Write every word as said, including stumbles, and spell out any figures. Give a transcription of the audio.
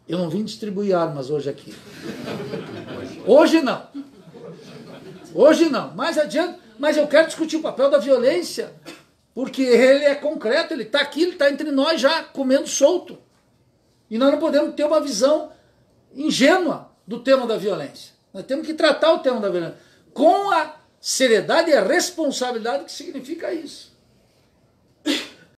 Eu não vim distribuir armas hoje aqui. Hoje não. Hoje não. Mais adiante, mas eu quero discutir o papel da violência, porque ele é concreto, ele está aqui, ele está entre nós já, comendo solto. E nós não podemos ter uma visão ingênua do tema da violência. Nós temos que tratar o tema da violência com a seriedade e a responsabilidade que significa isso.